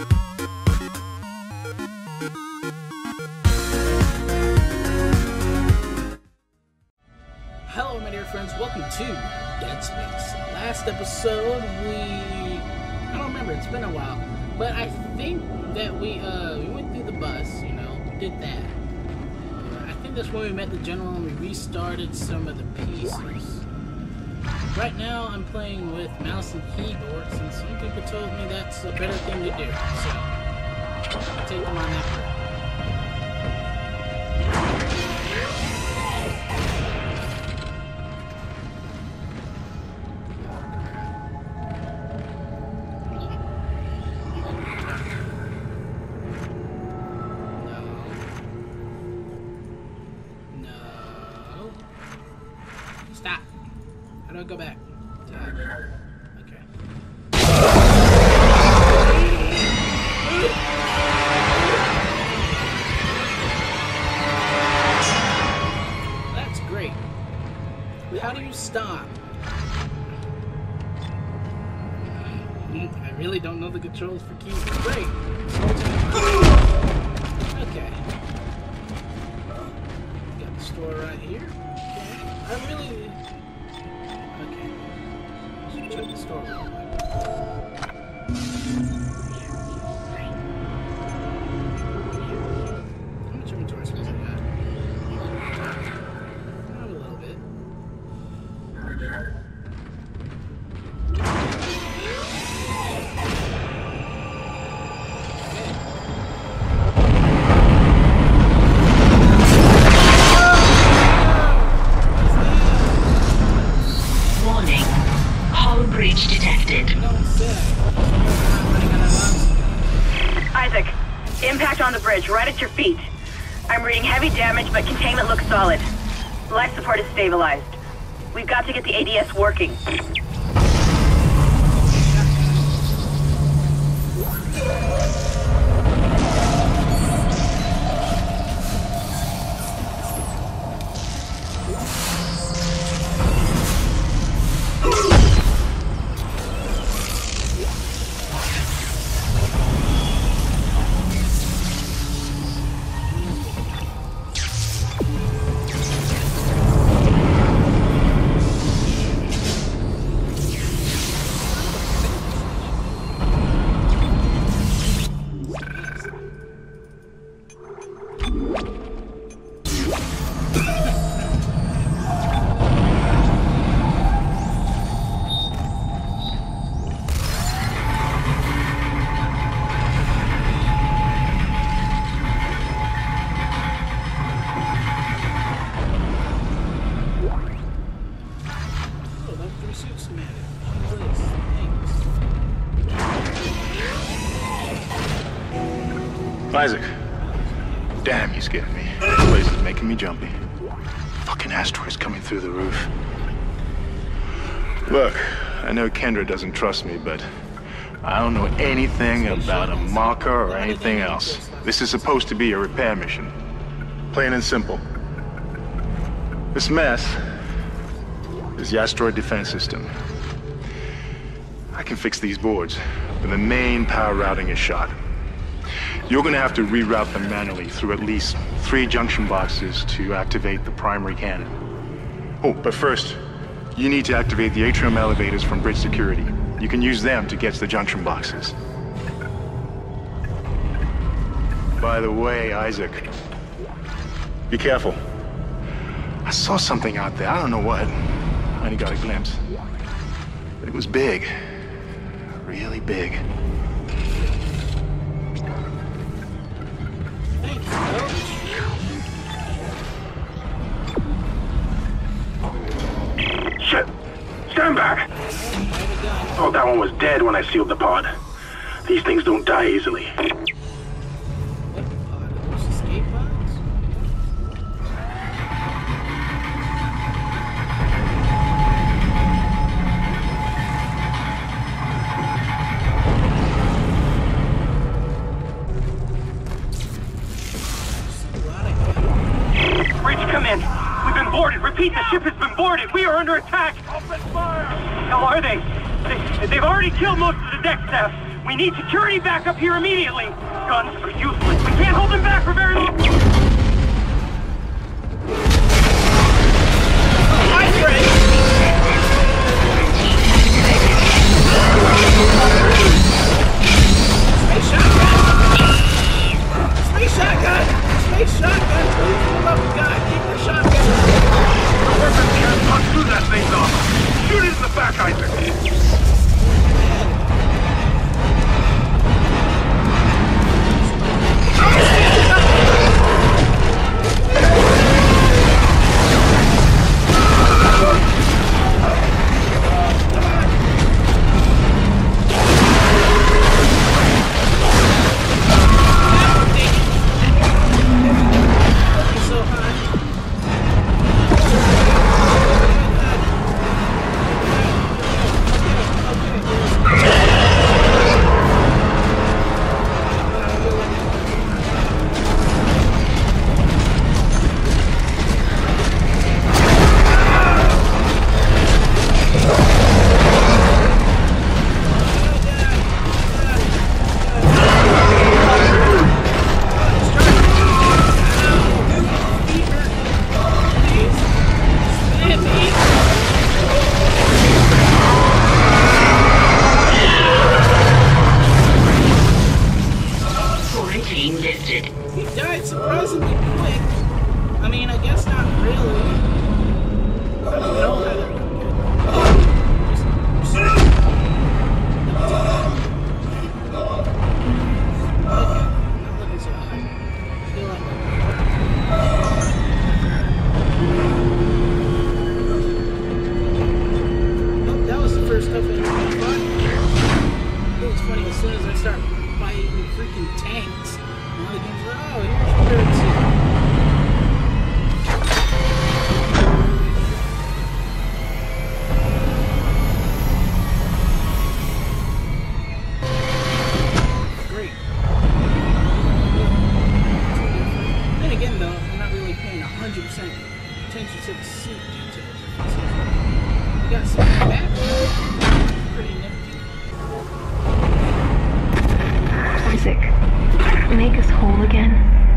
Hello my dear friends, welcome to Dead Space. Last episode I don't remember, it's been a while, but I think that we went through the bus, you know, we did that. I think that's when we met the general and we restarted some of the pieces. Right now I'm playing with mouse and keyboard since some people told me that's a better thing to do, so I'll take them on that part. Stop. How do I go back? Okay. That's great. How do you stop? I really don't know the controls for keys. Great. Okay. Got the store right here. I really... Okay. Let's check the store real quick. How much inventory space I got? Not a little bit. Breach detected. Isaac, impact on the bridge, right at your feet. I'm reading heavy damage, but containment looks solid. Life support is stabilized. We've got to get the ADS working. Isaac. Damn, you scared me. This place is making me jumpy. Fucking asteroids coming through the roof. Look, I know Kendra doesn't trust me, but I don't know anything about a marker or anything else. This is supposed to be a repair mission. Plain and simple. This mess is the asteroid defense system. I can fix these boards, but the main power routing is shot. You're gonna have to reroute them manually through at least 3 junction boxes to activate the primary cannon. Oh, but first, you need to activate the atrium elevators from bridge security. You can use them to get to the junction boxes. By the way, Isaac, be careful. I saw something out there, I don't know what. I only got a glimpse. But it was big. Really big. Shit! Stand back! Thought that one was dead when I sealed the pod. These things don't die easily. Repeat, the ship has been boarded. We are under attack. Open fire! How are they? They've already killed most of the deck staff. We need security back up here immediately. Guns are useless. We can't hold them back for very long. Space shotgun! Space shotgun! Please pull up, God, keep the shotgun! Perfect chance. Punch through that thing, though. Shoot it in the back, Isaac. He died surprisingly quick. I mean, I guess not really. I don't know how to... Okay, not looking so high. Feel like nope, that was the first stuff I ever fought. It was funny, as soon as I start fighting freaking tanks, one of the games like, oh, here's your currency. Great. Then again, though, I'm not really paying 100% attention to the suit details. We got some back. Pretty nifty. Isaac, make us whole again.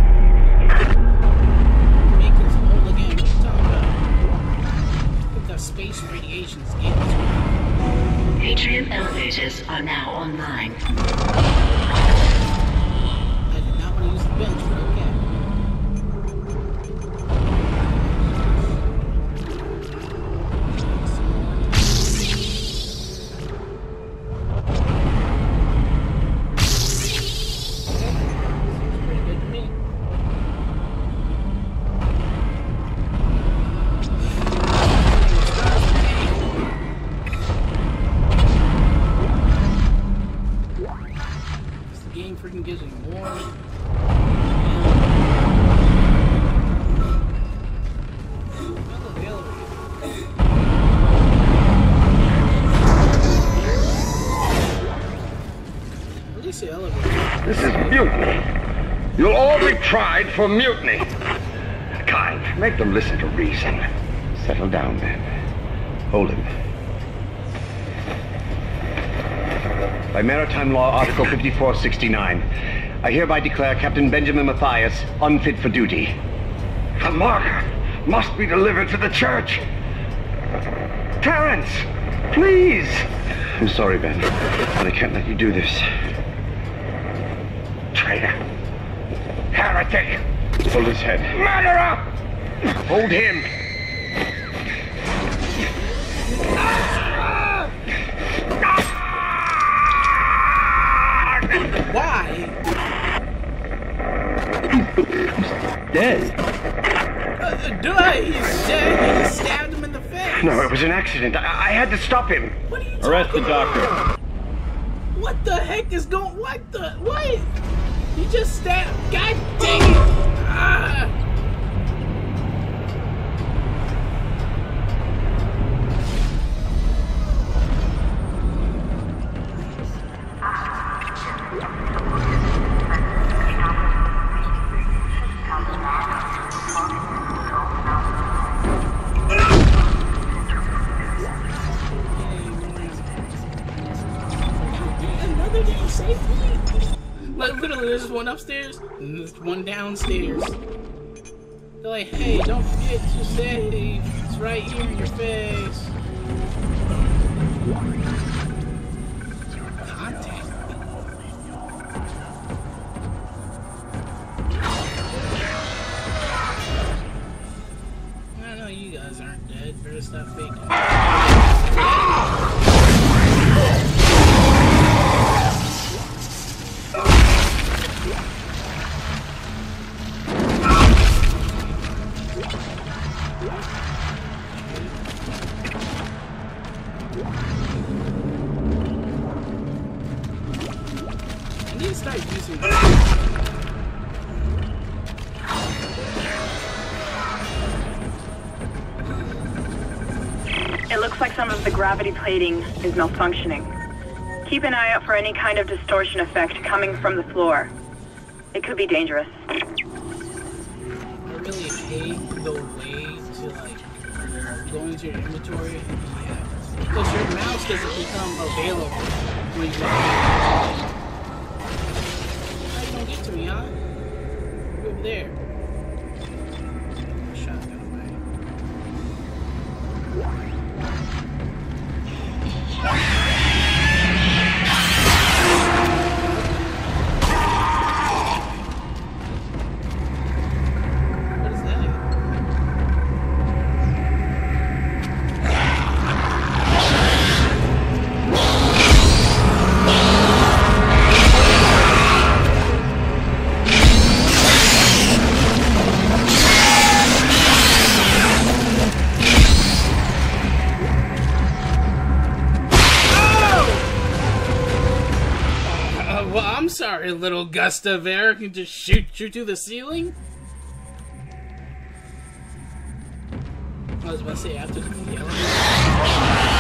Make us whole again. What are you talking about? With the space radiations getting to Atrium elevators are now online. I did not want to use the bench, but okay. Pretty good to me. The game freaking gives me more. Release the elevator. This is mutiny. You'll all be tried for mutiny. Kind, make them listen to reason. Settle down, then. Hold him. By Maritime Law, Article 5469, I hereby declare Captain Benjamin Mathias unfit for duty. The marker must be delivered to the church. Terrence, please. I'm sorry, Ben, but I can't let you do this. Traitor. Heretic. Hold his head. Murderer! Hold him. Why? Dead. He's dead. You just stabbed him in the face. No, it was an accident. I had to stop him. What are you Arrest the talking doctor. about? What the heck is going? What the? What? You just stabbed. God dang it! Ah. Another damn safe Like, literally, there's one upstairs and there's one downstairs. They're like, hey, don't forget to save. It's right here in your face. Contact. I know you guys aren't dead. Better stop faking. I need to start using this. It looks like some of the gravity plating is malfunctioning. Keep an eye out for any kind of distortion effect coming from the floor. It could be dangerous. I really hate the way to, like, go into your inventory. Yeah. Because your mouse doesn't become available when you how you gonna get to me, huh? You're over there. Shotgun away. What is that? Well, I'm sorry, little gust of air can just shoot you through the ceiling. I was about to say after the elevator.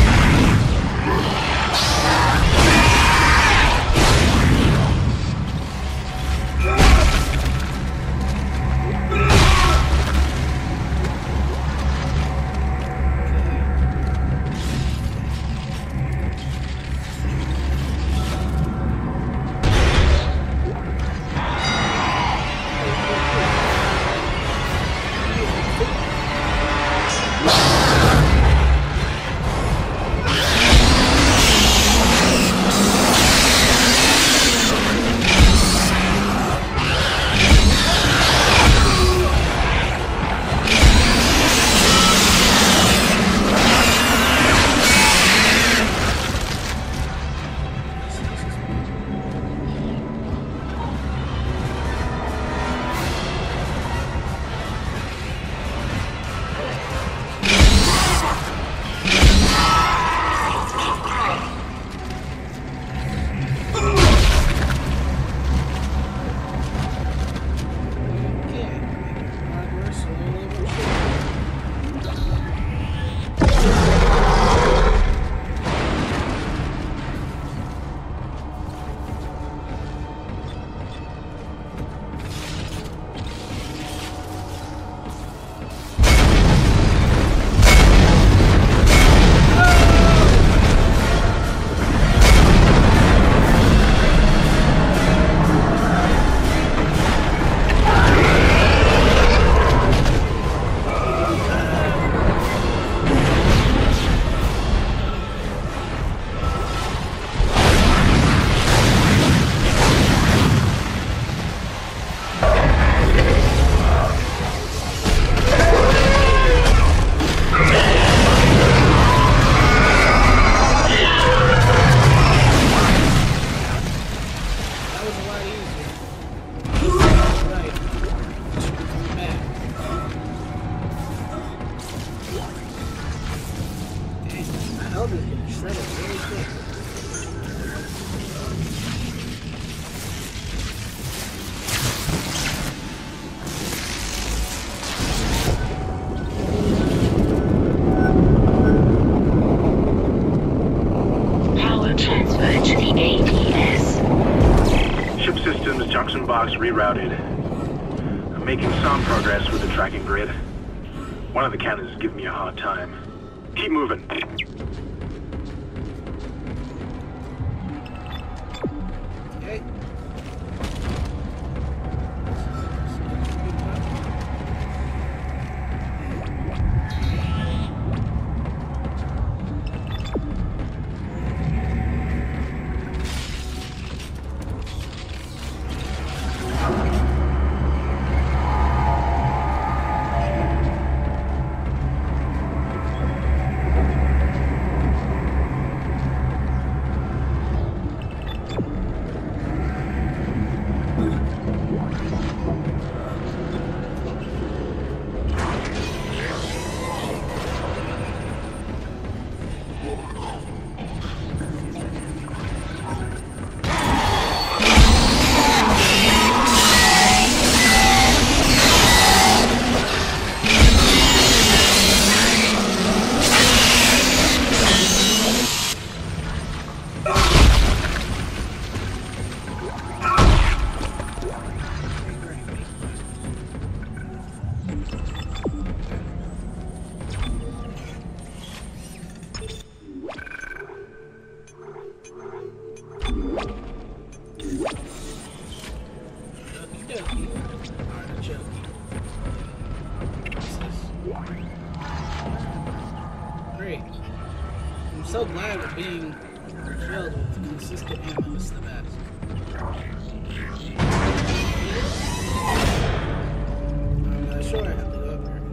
box rerouted. I'm making some progress with the tracking grid. One of the cannons is giving me a hard time. Keep moving. Okay. Great. I'm so glad we're being filled with consistent ammo. It's the best. I'm not sure I have to go up here.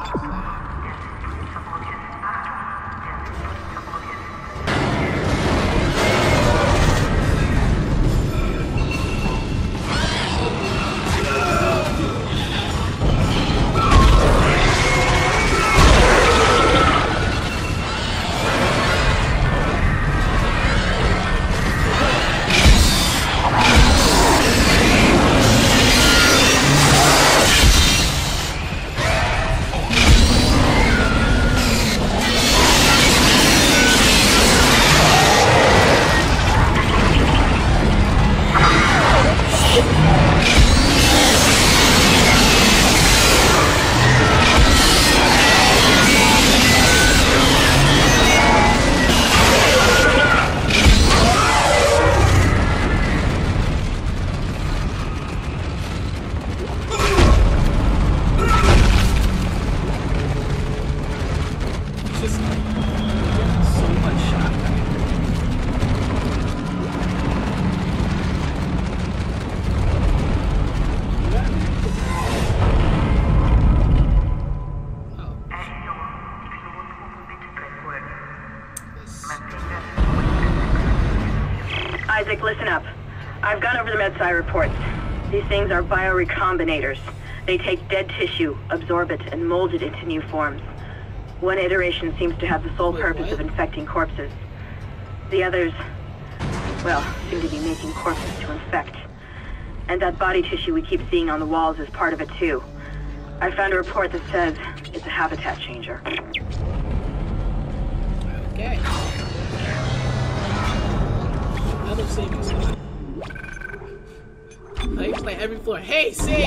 Isaac, listen up. I've gone over the MedSci reports. These things are biorecombinators. They take dead tissue, absorb it, and mold it into new forms. One iteration seems to have the sole purpose of infecting corpses. The others, well, seem to be making corpses to infect. And that body tissue we keep seeing on the walls is part of it too. I found a report that says it's a habitat changer. Okay. Another saving spot. I play every floor. Hey, save!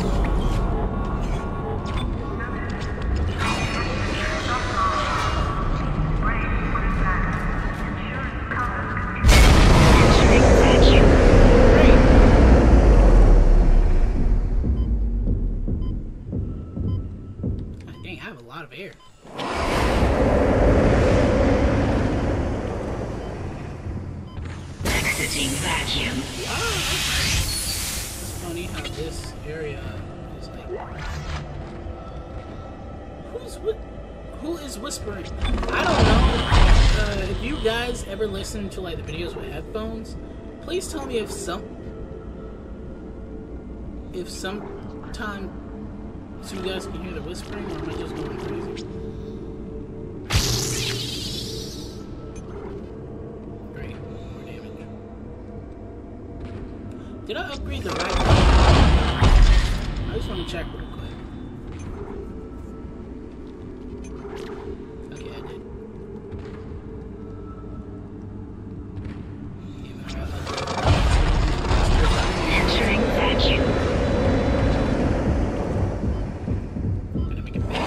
Dang, I have a lot of air. Exiting vacuum. It's funny how this area is like. Who is whispering? I don't know. If you guys ever listen to like the videos with headphones, please tell me if sometime so you guys can hear the whispering, or am I just going crazy? Great, more damage. Did I upgrade the right one? I just want to check real quick. Okay, I did. Entering vacuum. Gonna make it big.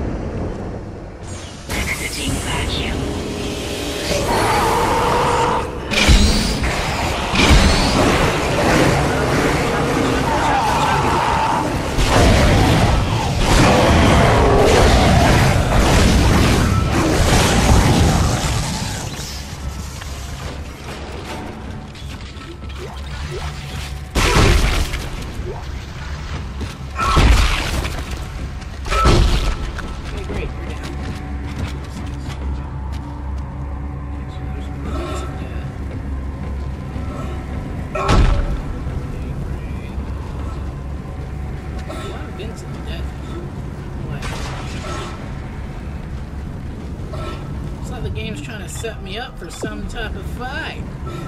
Exiting vacuum. set me up for some type of fight.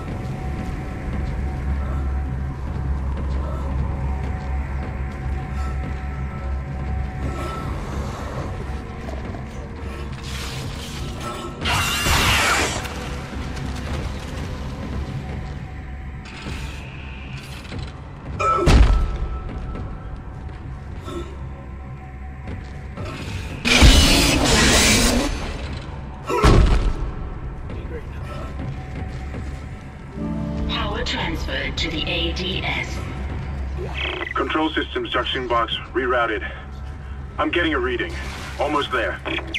Transferred to the ADS. Control systems junction box rerouted. I'm getting a reading. Almost there.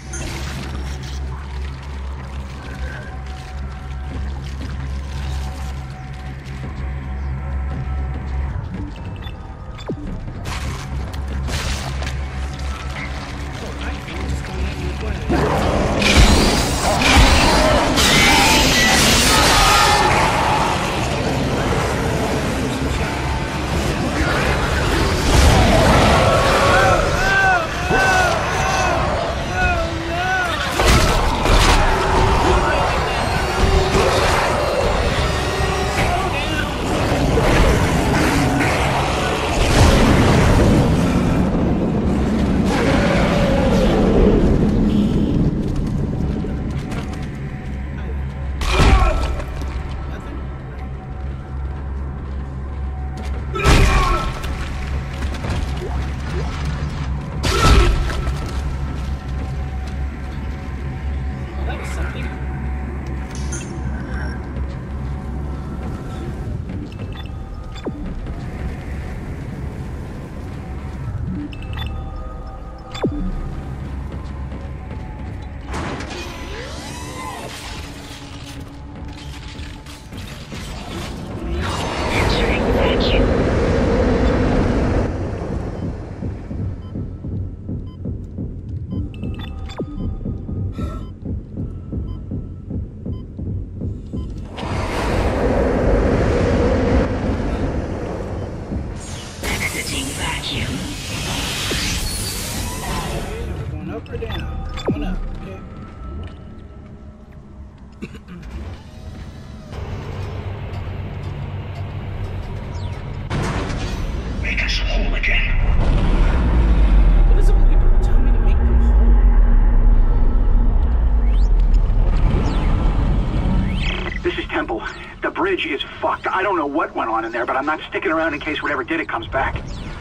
Is fucked. I don't know what went on in there, but I'm not sticking around in case whatever did it comes back.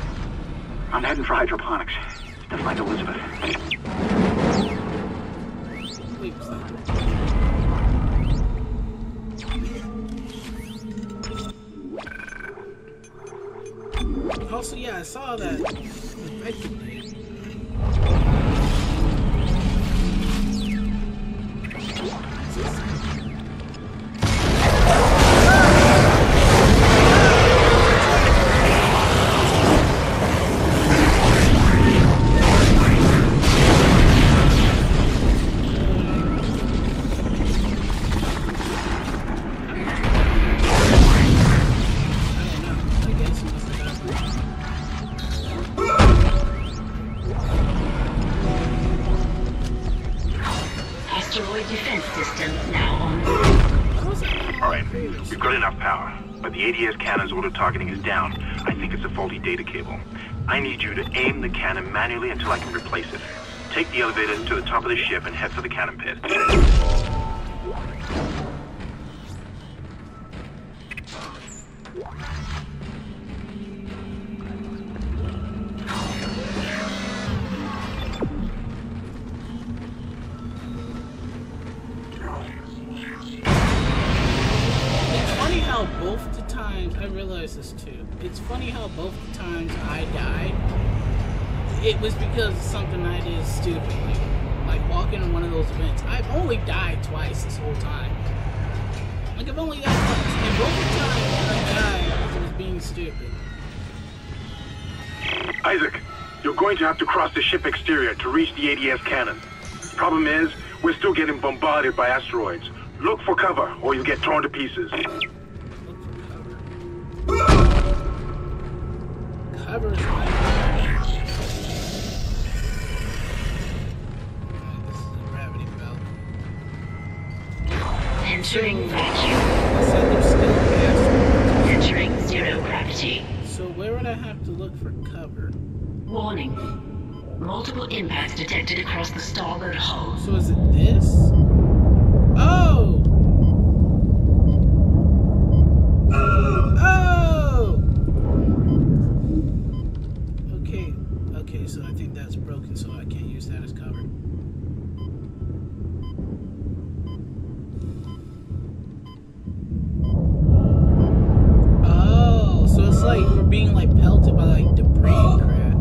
I'm heading for hydroponics to find Elizabeth. Also, yeah, I saw that. Defense system now on. Alright, we've got enough power, but the ADS cannon's auto targeting is down. I think it's a faulty data cable. I need you to aim the cannon manually until I can replace it. Take the elevator to the top of the ship and head for the cannon pit. Both the times, I realized this too. It's funny how both the times I died, it was because of something I did stupidly. Like walking in one of those events. I've only died twice this whole time. Like I've only died once. And both the times I died, it was being stupid. Isaac, you're going to have to cross the ship exterior to reach the ADS cannon. Problem is, we're still getting bombarded by asteroids. Look for cover, or you'll get torn to pieces. Cover is right. This is a gravity belt. Entering vacuum. I said there's still gas. Entering zero gravity. So where would I have to look for cover? Warning. Multiple impacts detected across the starboard hull. So is it this? Oh! Oh! Okay. Okay, so I think that's broken, so I can't use that as cover. Oh, so it's like we're being like pelted by like debris and crap.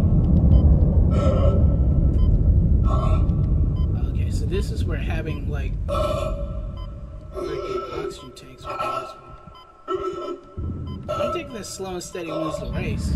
Okay, so this is where having like freaking oxygen tanks would be useful. I'm taking this slow and steady wins the race.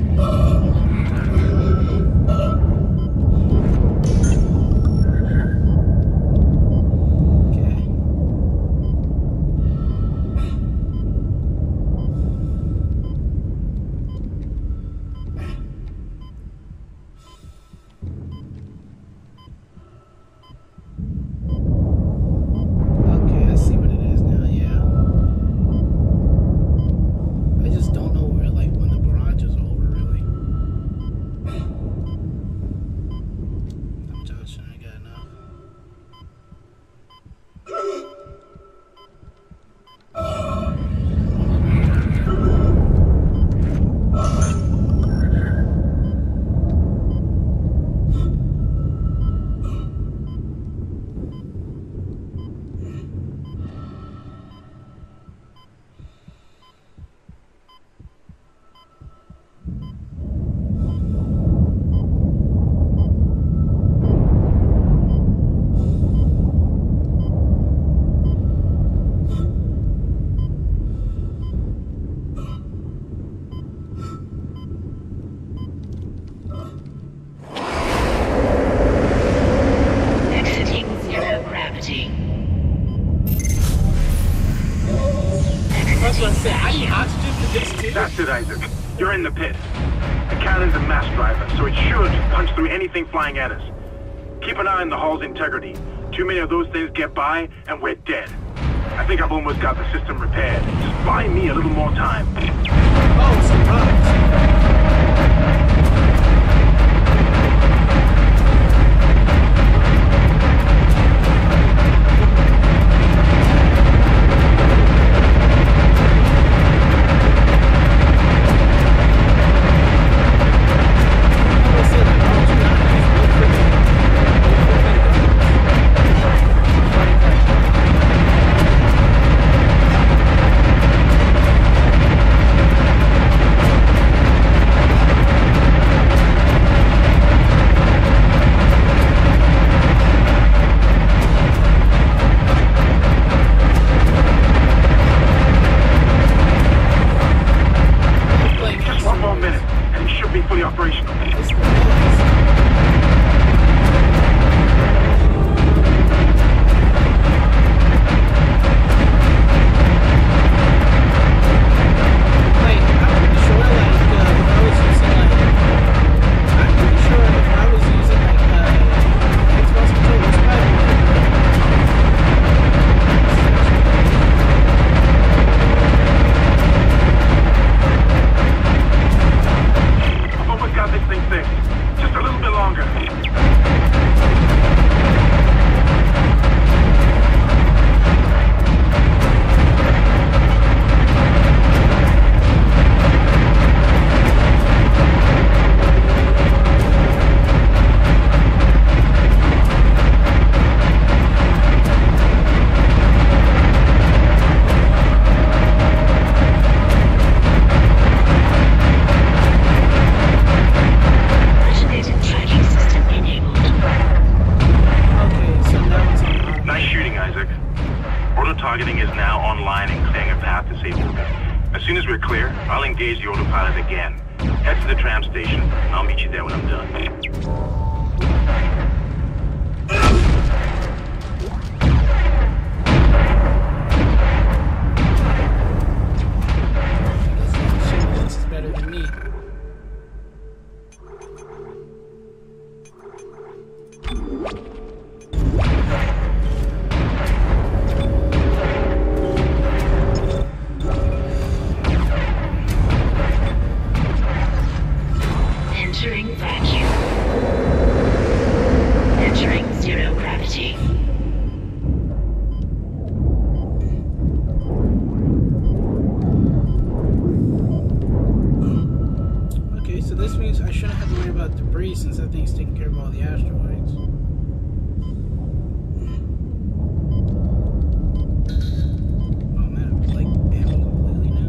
That's it, Isaac. You're in the pit. The cannon's a mass driver, so it should punch through anything flying at us. Keep an eye on the hull's integrity. Too many of those things get by, and we're dead. I think I've almost got the system repaired. Just buy me a little more time. Oh, surprise. Targeting is now online and clearing a path to safe orbit. As soon as we're clear, I'll engage the autopilot again. Head to the tram station, and I'll meet you there when I'm done. breathe since that thing's taking care of all the asteroids. Oh man, I'm like ammo completely now.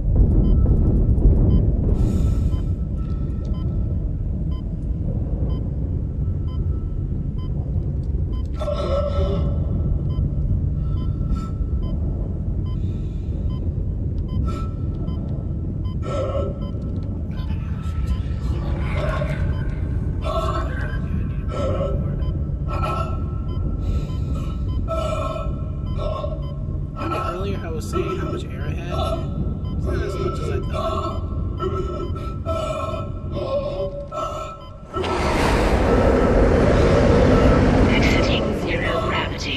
Earlier I was saying how much air I had. It's not as much as I thought. Exiting zero gravity.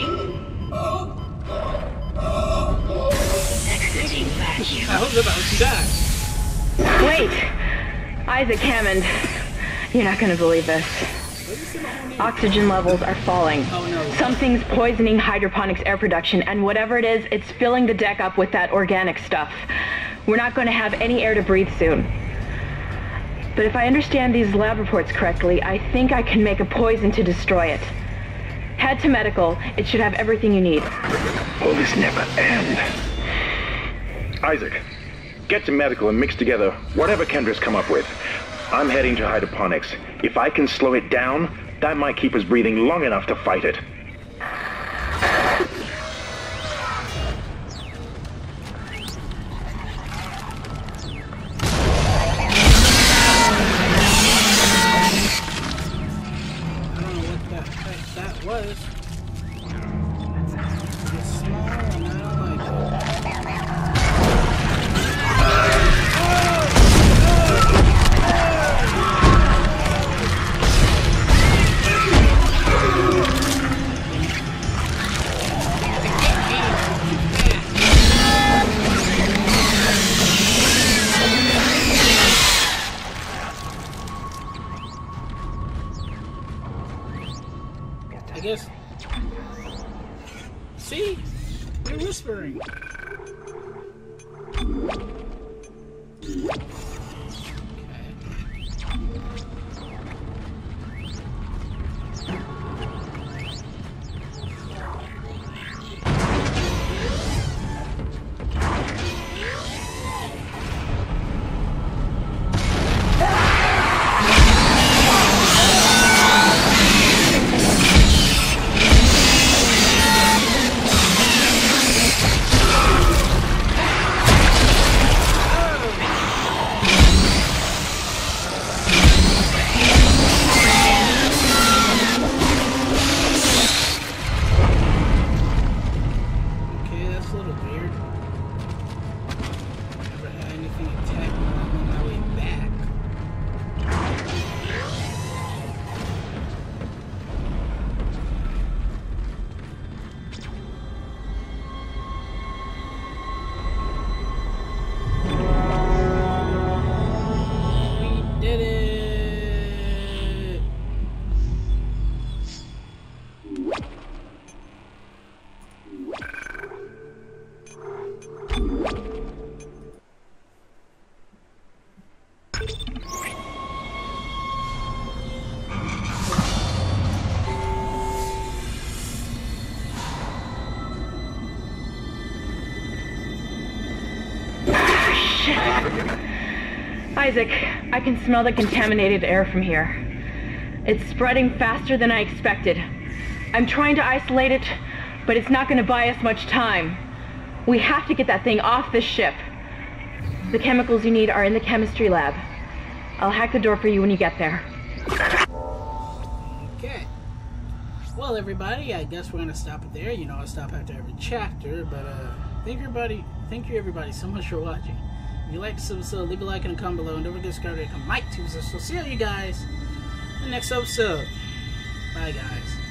Exiting vacuum. I was about to die. Wait! Isaac Hammond. You're not gonna believe this. Oxygen levels are falling. Oh no. Something's poisoning hydroponics air production, and whatever it is, it's filling the deck up with that organic stuff. We're not going to have any air to breathe soon. But if I understand these lab reports correctly, I think I can make a poison to destroy it. Head to medical. It should have everything you need. Will this never end? Isaac, get to medical and mix together whatever Kendra's come up with. I'm heading to hydroponics. If I can slow it down, that might keep us breathing long enough to fight it. I don't know what that was. It's small and I don't like it. I guess. See? You're whispering. Isaac, I can smell the contaminated air from here. It's spreading faster than I expected. I'm trying to isolate it, but it's not going to buy us much time. We have to get that thing off this ship. The chemicals you need are in the chemistry lab. I'll hack the door for you when you get there. Okay. Well, everybody, I guess we're gonna stop it there. You know, I stop after every chapter, but thank you everybody so much for watching. If you like this episode, leave a like and a comment below, and don't forget to subscribe to Mike Tuesday. So see you guys in the next episode. Bye, guys.